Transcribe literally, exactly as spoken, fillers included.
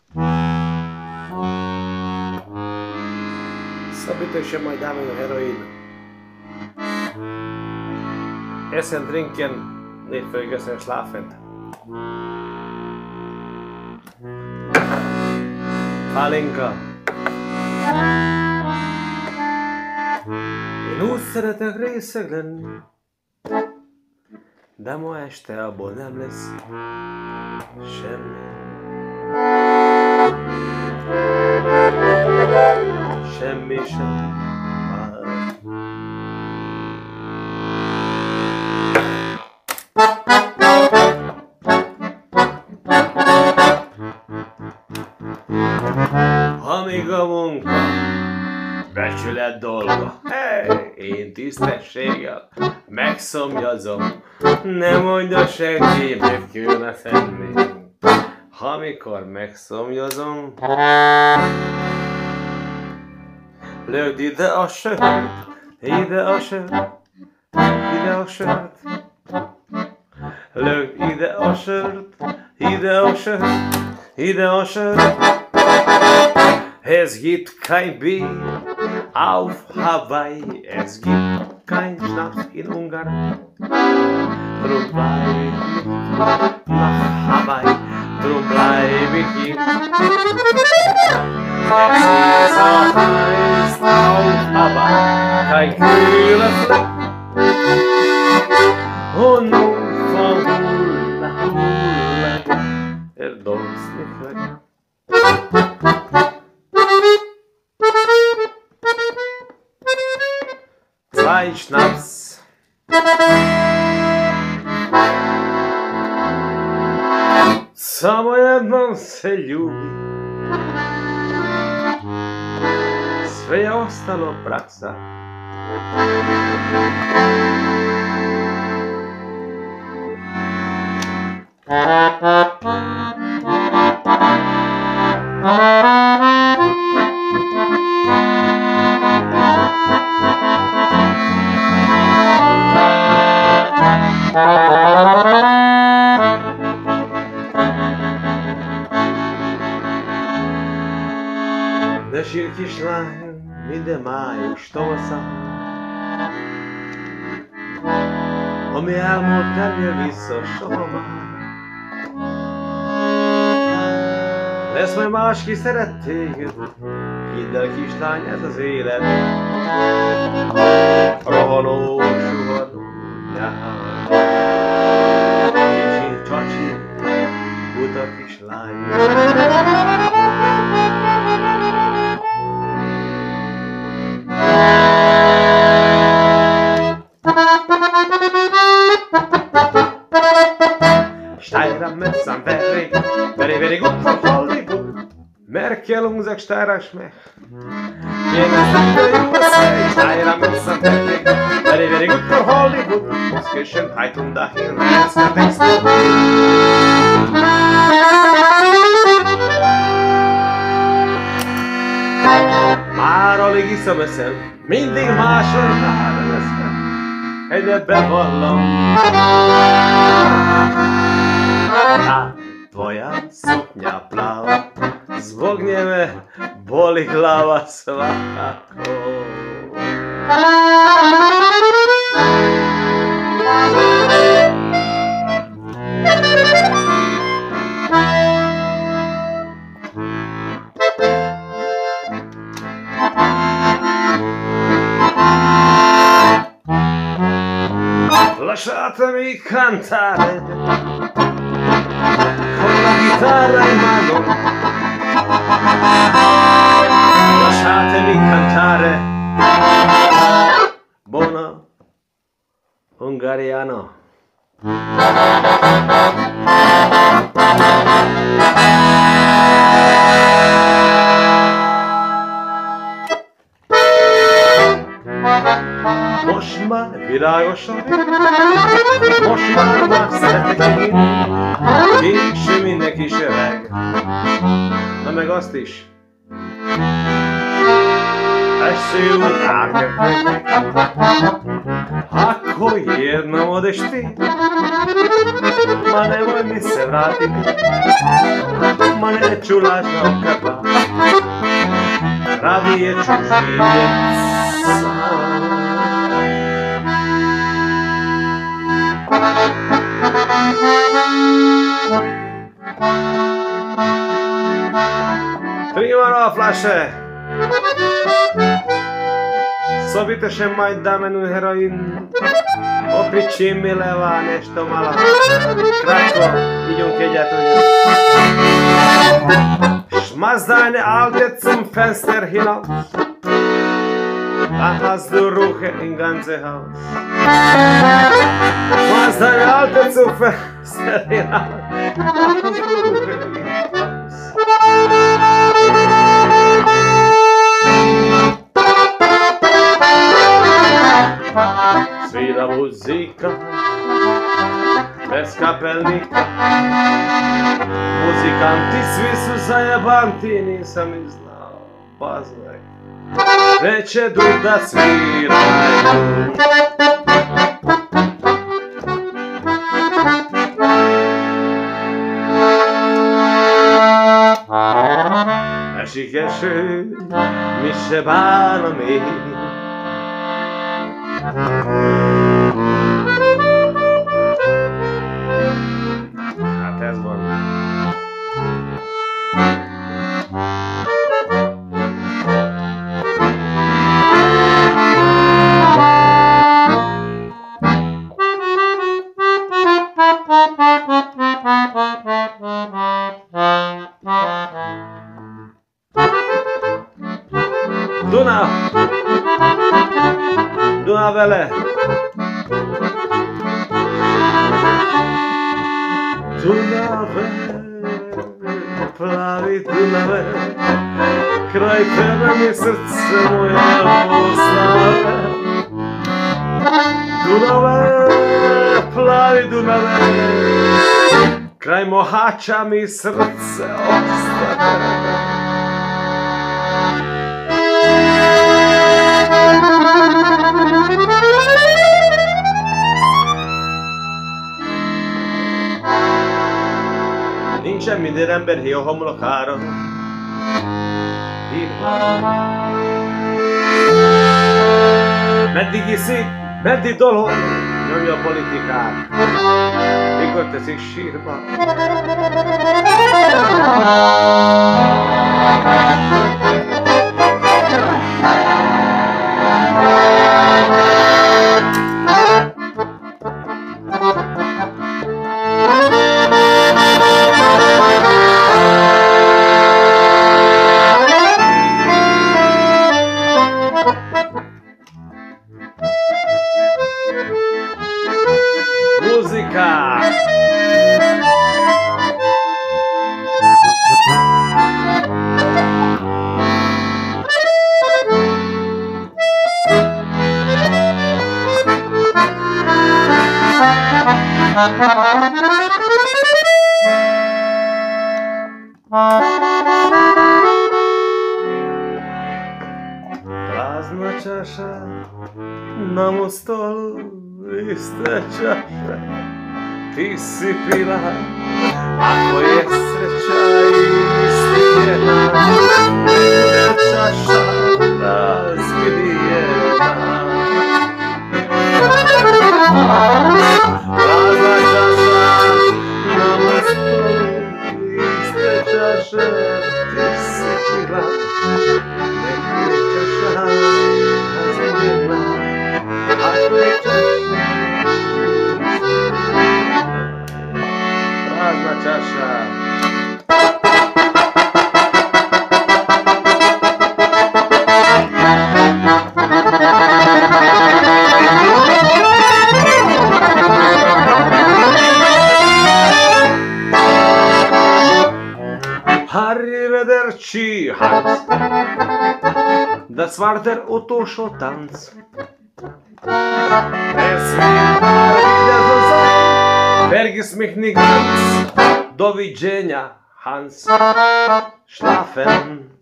So bitte schön, meine Damen und Herren. Essen, trinken, nicht vergessen schlafen. Pálinka. Én úgy szeretek részegen, de ma este abból nem lesz semmi. Semmi sem már. Amíg a munka becsület dolga, hey, én tisztességgel megszomjazom, nem mondja senki, mit kéne tenni. Amikor megszomjazom, lögd ide a sört, ide a sört, ide a sört. Lögd ide a sört, ide a sört, ide a sört. Es gibt kein Bier auf Hawaii, es gibt kein Schnaps in Ungarn. Drum bleib ich nach Hawaii, drum bleib ich hier. Es ist auch heiß auf Hawaii, kein kühler Fleck. Und nun vom Hula Hula, er donst nicht weg. Zwei Schnaps. Samo jednom se ljubi. Sve je ostalo praksa. De sír kislány, minden május tavasza, ami elmúlt nem jön vissza soha már. Lesz majd más, ki szeret téged, hidd el kislány, ez az élet. Rohanó, suhanó nyár, kicsi csacsi, buta kislány. Steirer Mützen, very, very, very good for Hollywood. Merkel unser steirer Schmech. Jenes in der U S A. Steirer Mützen, very, very, very good for Hollywood. Ausgeschönheit und dahin rechts der Text. Már alig iszom eszem, mindig másodjára leszem. Egyet bevallom. Ta tvoja suknja plava, zbog nje me boli glava svakako. Lasciatemi cantare con la chitarra in mano, lasciatemi cantare buono ungariano. Most már világosan, most már már szeretek én, késő mindenki sereg, na meg azt is. Essi után, ako jednom odeš ti, ma nemoj mi se vratiti, ma ne neću lažnog krva, radije ću živjet sam. Trimanova flaše, sobite še Majdamenu heroin, opići mileva nešto malo, kratko idem keđatu. Schmeiß deine Alte zum Fenster hinaus, da hast du Ruhe im ganzen Haus. Schmeiß deine Alte zum Fenster hinaus, da hast du Ruhe im ganzen Haus. Svira muzika, bez kapelnika, muzikanti svi su zajebanti, nisam ih znao, pa znaj, neće drug da sviraju. Esik eső, mi se bánom én. Hát ez van. Duna! Dunavele! Dunave, plavi Dunave, kraj tebe mi srce moje poslave. Dunave, plavi Dunave, kraj Mohača mi srce ostane. Nincsen minden ember héj a homlokára. Meddig iszik, meddig dolog, nyomja a politikát. Mikor teszik sírba. Música! Prazna čaša, na mom stolu iste čaše, ti si pila, ako je sreća istina, iste čaša razbijena. Prazna čaša, na mom stolu iste čaše, ti si pila, ako je čaša razbijena. Ako je čaša, prazna čaša. Arrivederci, Hans. Das war der Otto-Schott-Tanz. Es wird mal wieder so sein, vergiss mich nicht ganz. Do widzenia, Hans. Schlafen.